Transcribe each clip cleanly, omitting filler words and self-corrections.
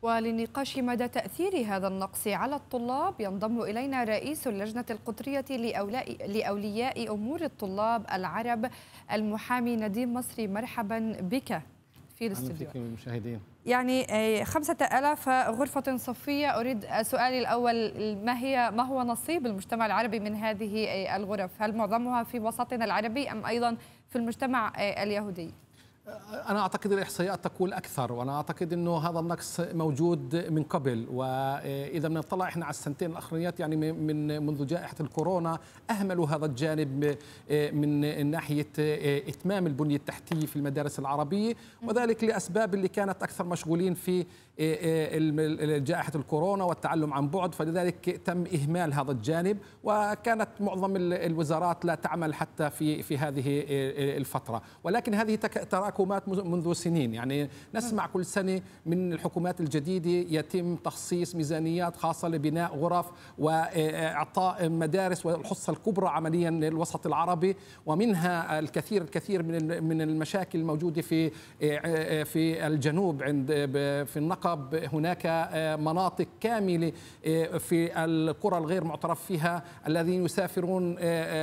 ولنقاش مدى تأثير هذا النقص على الطلاب ينضم إلينا رئيس اللجنة القطرية لأولياء أمور الطلاب العرب المحامي نديم مصري. مرحبا بك في الاستوديو. أهلا فيكم المشاهدين. يعني 5000 غرفة صفية، أريد سؤالي الأول، ما هو نصيب المجتمع العربي من هذه الغرف؟ هل معظمها في وسطنا العربي أم أيضا في المجتمع اليهودي؟ أنا أعتقد الإحصائيات تقول أكثر، وأنا أعتقد أنه هذا النقص موجود من قبل. وإذا بنطلع إحنا على السنتين الأخرانيات يعني منذ جائحة الكورونا أهملوا هذا الجانب من ناحية إتمام البنية التحتية في المدارس العربية، وذلك لأسباب اللي كانت أكثر مشغولين في جائحة الكورونا والتعلم عن بعد، فلذلك تم إهمال هذا الجانب، وكانت معظم الوزارات لا تعمل حتى في هذه الفترة. ولكن هذه تراكمات منذ سنين، يعني نسمع كل سنة من الحكومات الجديدة يتم تخصيص ميزانيات خاصة لبناء غرف وإعطاء مدارس والحصة الكبرى عمليا للوسط العربي، ومنها الكثير من المشاكل الموجودة في الجنوب في النقب. هناك مناطق كاملة في القرى الغير معترف فيها الذين يسافرون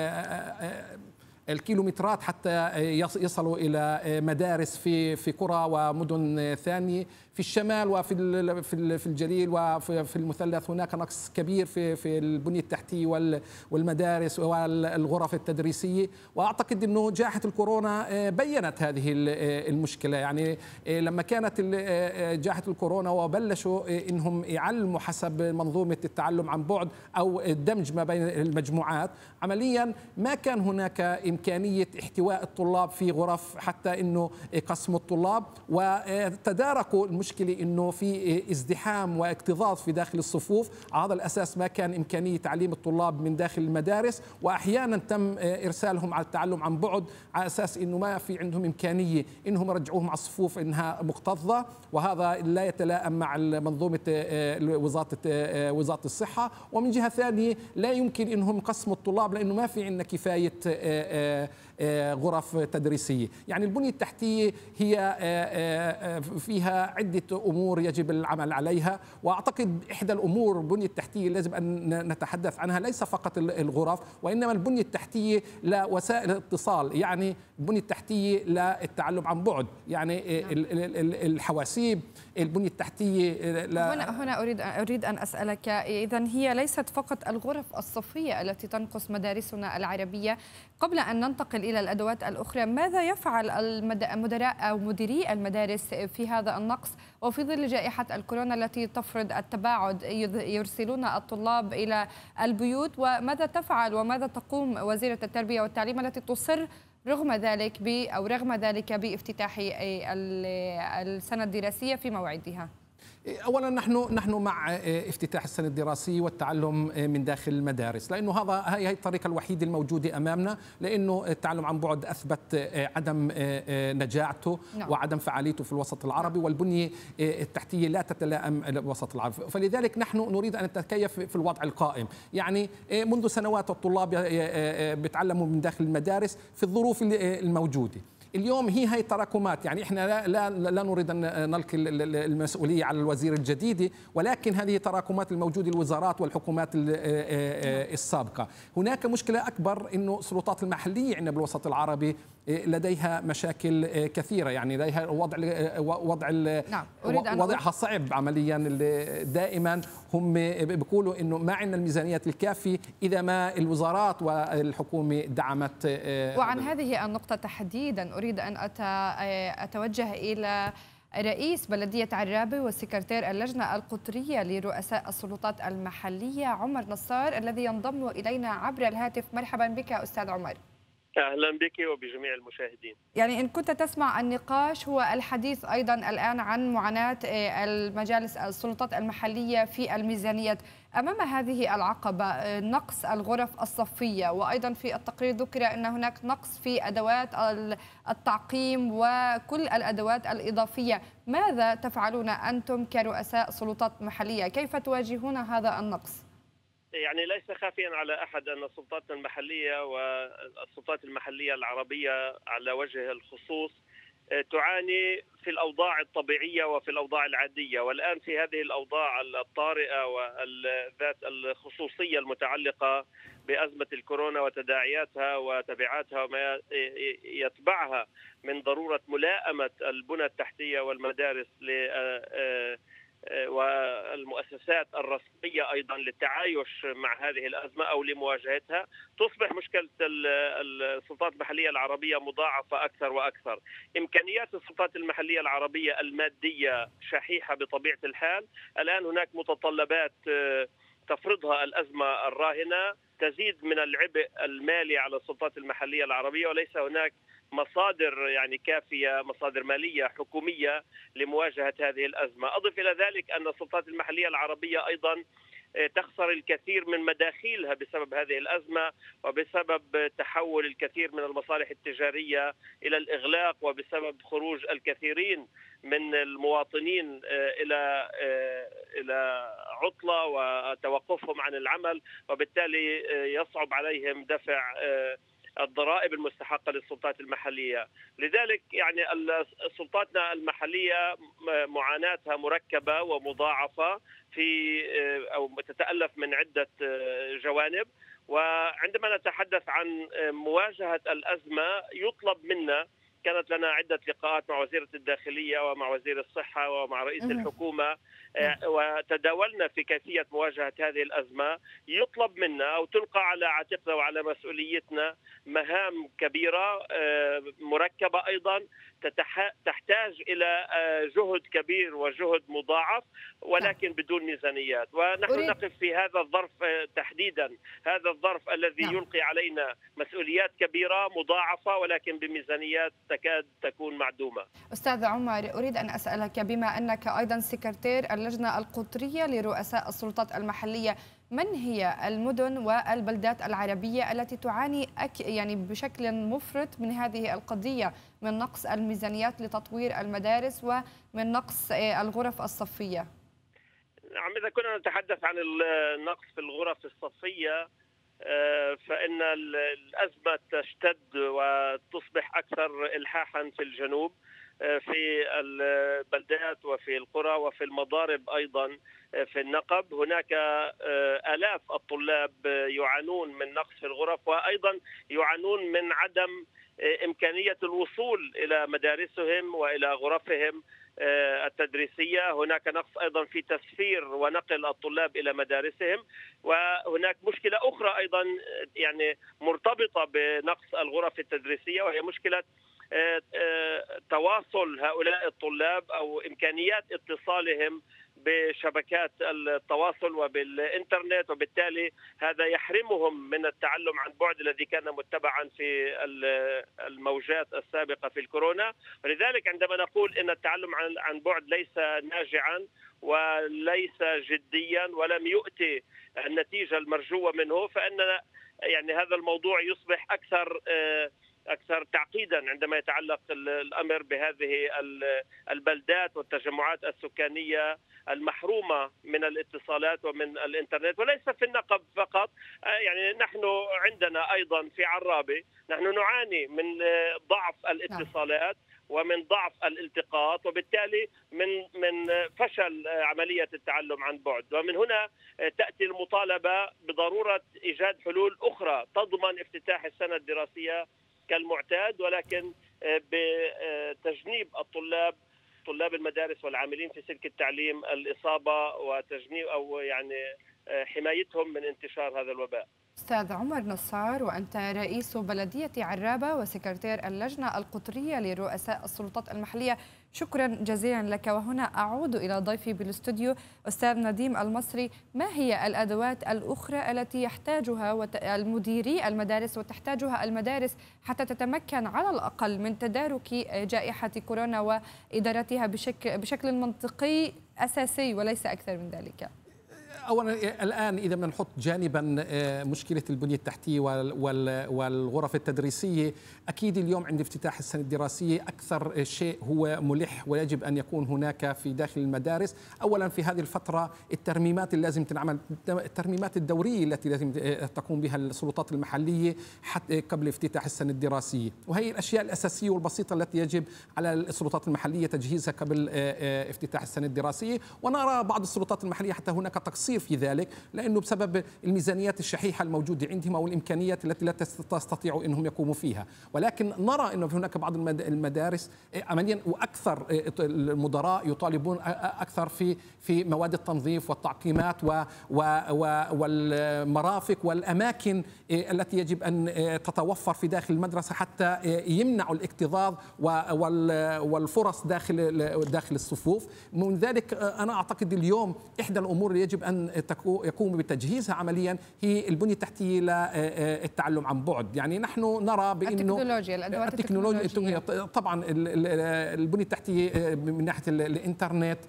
الكيلومترات حتى يصلوا إلى مدارس في قرى ومدن ثانية في الشمال وفي الجليل وفي المثلث. هناك نقص كبير في البنية التحتية والمدارس والغرف التدريسية، وأعتقد أنه جائحة الكورونا بيّنت هذه المشكلة. يعني لما كانت جائحة الكورونا وبلشوا إنهم يعلموا حسب منظومة التعلم عن بعد أو الدمج ما بين المجموعات، عمليا ما كان هناك إمكانية احتواء الطلاب في غرف حتى إنه قسموا الطلاب، وتداركوا المشكلة إنه في ازدحام واكتظاظ في داخل الصفوف. على هذا الأساس ما كان إمكانية تعليم الطلاب من داخل المدارس، وأحيانا تم إرسالهم على التعلم عن بعد على أساس إنه ما في عندهم إمكانية إنهم يرجعوهم على الصفوف إنها مكتظة، وهذا لا يتلائم مع منظومة وزارة الصحة. ومن جهة ثانية لا يمكن إنهم يقسموا الطلاب لأنه ما في عندنا كفاية غرف تدريسية. يعني البنية التحتية هي فيها عدة أمور يجب العمل عليها، وأعتقد إحدى الأمور البنية التحتية لازم أن نتحدث عنها ليس فقط الغرف، وإنما البنية التحتية لوسائل الاتصال، يعني البنية التحتية للتعلم عن بعد، يعني الحواسيب، البنية التحتية هنا أريد أن أسألك، إذن هي ليست فقط الغرف الصفية التي تنقص مدارسنا العربية. قبل أن ننتقل إلى الأدوات الأخرى، ماذا يفعل المدراء أو مديري المدارس في هذا النقص وفي ظل جائحة الكورونا التي تفرض التباعد؟ يرسلون الطلاب إلى البيوت، وماذا تفعل وماذا تقوم وزيرة التربية والتعليم التي تصر رغم ذلك بافتتاح السنة الدراسية في موعدها؟ أولا نحن مع افتتاح السنة الدراسية والتعلم من داخل المدارس، لأنه هي الطريقة الوحيدة الموجودة أمامنا، لأنه التعلم عن بعد أثبت عدم نجاعته وعدم فعاليته في الوسط العربي، والبنية التحتية لا تتلائم الوسط العربي. فلذلك نحن نريد أن نتكيف في الوضع القائم. يعني منذ سنوات الطلاب بيتعلموا من داخل المدارس في الظروف الموجودة. اليوم هي تراكمات، يعني احنا لا نريد ان نلقي المسؤوليه على الوزير الجديد، ولكن هذه تراكمات الموجوده الوزارات والحكومات السابقه. هناك مشكله اكبر انه السلطات المحليه عندنا بالوسط العربي لديها مشاكل كثيره، يعني لديها وضعها صعب عمليا. دائما هم بيقولوا انه ما عندنا الميزانيات الكافيه اذا ما الوزارات والحكومه دعمت. وعن هذه النقطه تحديدا أريد أن أتوجه إلى رئيس بلدية عرابة وسكرتير اللجنة القطرية لرؤساء السلطات المحلية عمر نصار الذي ينضم إلينا عبر الهاتف. مرحبا بك أستاذ عمر. أهلا بك وبجميع المشاهدين. يعني إن كنت تسمع النقاش هو الحديث أيضا الآن عن معاناة السلطات المحلية في الميزانيات أمام هذه العقبة، نقص الغرف الصفية، وأيضا في التقرير ذكر أن هناك نقص في أدوات التعقيم وكل الأدوات الإضافية. ماذا تفعلون أنتم كرؤساء سلطات محلية؟ كيف تواجهون هذا النقص؟ يعني ليس خافيا على أحد أن السلطات المحلية والسلطات المحلية العربية على وجه الخصوص تعاني في الأوضاع الطبيعية وفي الأوضاع العادية، والآن في هذه الأوضاع الطارئة وذات الخصوصية المتعلقة بأزمة الكورونا وتداعياتها وتبعاتها وما يتبعها من ضرورة ملائمة البنى التحتية والمدارس والمؤسسات الرسمية أيضا للتعايش مع هذه الأزمة أو لمواجهتها، تصبح مشكلة السلطات المحلية العربية مضاعفة أكثر وأكثر. إمكانيات السلطات المحلية العربية المادية شحيحة بطبيعة الحال. الآن هناك متطلبات تفرضها الأزمة الراهنة تزيد من العبء المالي على السلطات المحلية العربية، وليس هناك مصادر كافية، مصادر مالية حكومية لمواجهة هذه الأزمة. أضف إلى ذلك أن السلطات المحلية العربية أيضا تخسر الكثير من مداخيلها بسبب هذه الأزمة، وبسبب تحول الكثير من المصالح التجارية إلى الإغلاق، وبسبب خروج الكثيرين من المواطنين إلى عطلة وتوقفهم عن العمل، وبالتالي يصعب عليهم دفع الضرائب المستحقة للسلطات المحلية. لذلك سلطاتنا المحلية معاناتها مركبة ومضاعفة أو تتألف من عدة جوانب. وعندما نتحدث عن مواجهة الأزمة يطلب منا، كانت لنا عدة لقاءات مع وزيرة الداخلية ومع وزير الصحة ومع رئيس الحكومة، وتداولنا في كيفية مواجهة هذه الأزمة. يطلب منا أو تلقى على عاتقنا وعلى مسؤوليتنا مهام كبيرة مركبة أيضا تحتاج إلى جهد كبير وجهد مضاعف، ولكن بدون ميزانيات. ونحن نقف في هذا الظرف تحديدا، هذا الظرف الذي يلقي علينا مسؤوليات كبيرة مضاعفة ولكن بميزانيات تكاد تكون معدومة. أستاذ عمر، أريد أن أسألك بما أنك أيضا سكرتير اللجنة القطرية لرؤساء السلطات المحلية، من هي المدن والبلدات العربية التي تعاني بشكل مفرط من هذه القضية، من نقص الميزانيات لتطوير المدارس ومن نقص الغرف الصفية؟ نعم، إذا كنا نتحدث عن النقص في الغرف الصفية فإن الأزمة تشتد وتصبح أكثر إلحاحا في الجنوب، في البلدات وفي القرى وفي المضارب أيضا. في النقب هناك آلاف الطلاب يعانون من نقص في الغرف، وأيضا يعانون من عدم إمكانية الوصول إلى مدارسهم وإلى غرفهم التدريسية. هناك نقص أيضا في تسفير ونقل الطلاب إلى مدارسهم. وهناك مشكلة أخرى أيضا مرتبطة بنقص الغرف التدريسية، وهي مشكلة تواصل هؤلاء الطلاب أو إمكانيات اتصالهم بشبكات التواصل وبالإنترنت، وبالتالي هذا يحرمهم من التعلم عن بعد الذي كان متبعا في الموجات السابقة في الكورونا. ولذلك عندما نقول إن التعلم عن بعد ليس ناجعا وليس جديا ولم يؤتي النتيجة المرجوة منه، فإن هذا الموضوع يصبح أكثر تعقيدا عندما يتعلق الأمر بهذه البلدات والتجمعات السكانية المحرومة من الاتصالات ومن الإنترنت. وليس في النقب فقط، نحن عندنا أيضا في عرابة نحن نعاني من ضعف الاتصالات ومن ضعف الالتقاط، وبالتالي من فشل عملية التعلم عن بعد. ومن هنا تأتي المطالبة بضرورة إيجاد حلول أخرى تضمن افتتاح السنة الدراسية كالمعتاد، ولكن بتجنيب طلاب المدارس والعاملين في سلك التعليم الإصابة وتجنيب أو حمايتهم من انتشار هذا الوباء. أستاذ عمر نصار، وأنت رئيس بلدية عرابة وسكرتير اللجنة القطرية لرؤساء السلطات المحلية، شكرا جزيلا لك. وهنا أعود إلى ضيفي بالاستوديو أستاذ نديم المصري، ما هي الأدوات الأخرى التي يحتاجها المديري المدارس وتحتاجها المدارس حتى تتمكن على الأقل من تدارك جائحة كورونا وإدارتها بشكل منطقي أساسي وليس أكثر من ذلك؟ أولا الآن إذا بدنا نحط جانبا مشكلة البنية التحتية والغرف التدريسية، أكيد اليوم عند افتتاح السنة الدراسية أكثر شيء هو ملح ويجب أن يكون هناك في داخل المدارس. أولا في هذه الفترة الترميمات اللي لازم تنعمل، الترميمات الدورية التي لازم تقوم بها السلطات المحلية حتى قبل افتتاح السنة الدراسية، وهي الأشياء الأساسية والبسيطة التي يجب على السلطات المحلية تجهيزها قبل افتتاح السنة الدراسية. ونرى بعض السلطات المحلية حتى هناك تقصير في ذلك، لأنه بسبب الميزانيات الشحيحة الموجودة عندهم أو الإمكانيات التي لا تستطيعوا أنهم يقوموا فيها. ولكن نرى أنه هناك بعض المدارس عمليا وأكثر المدراء يطالبون أكثر في مواد التنظيف والتعقيمات والمرافق والأماكن التي يجب أن تتوفر في داخل المدرسة حتى يمنعوا الاكتظاظ والفرص داخل الصفوف. من ذلك أنا أعتقد اليوم إحدى الأمور اللي يجب أن يقوم بتجهيزها عمليا هي البنية التحتية للتعلم عن بعد. يعني نحن نرى بأنه الأدوات التكنولوجيا طبعا البنية التحتية من ناحية الإنترنت،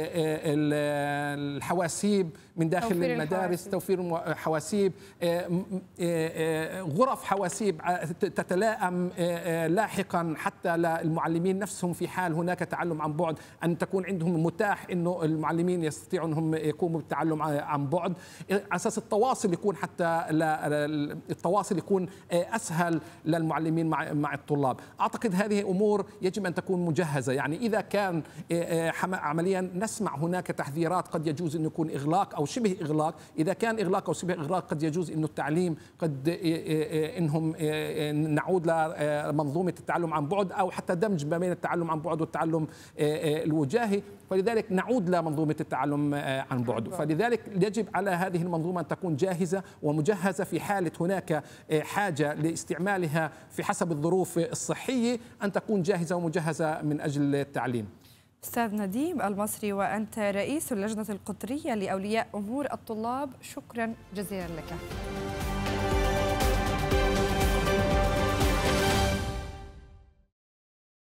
الحواسيب من داخل المدارس، توفير حواسيب، غرف حواسيب تتلائم لاحقا حتى للمعلمين نفسهم في حال هناك تعلم عن بعد، أن تكون عندهم متاح أنه المعلمين يستطيعوا أنهم يقوموا بالتعلم عن بعد، على أساس التواصل يكون حتى التواصل يكون أسهل للمعلمين مع الطلاب. أعتقد هذه أمور يجب أن تكون مجهزة. يعني إذا كان عمليا نسمع هناك تحذيرات قد يجوز أن يكون إغلاق أو شبه إغلاق، إذا كان إغلاق أو شبه إغلاق قد يجوز أنه التعليم قد إنهم نعود لمنظومة التعلم عن بعد أو حتى دمج ما بين التعلم عن بعد والتعلم الوجاهي، فلذلك نعود لمنظومة التعلم عن بعد. فلذلك يجب على هذه المنظومة أن تكون جاهزة ومجهزة في حالة هناك حاجة لاستعمالها في حسب الظروف الصحية، أن تكون جاهزة ومجهزة من أجل التعليم. أستاذ نديم المصري، وأنت رئيس اللجنة القطرية لأولياء أمور الطلاب، شكرا جزيلا لك.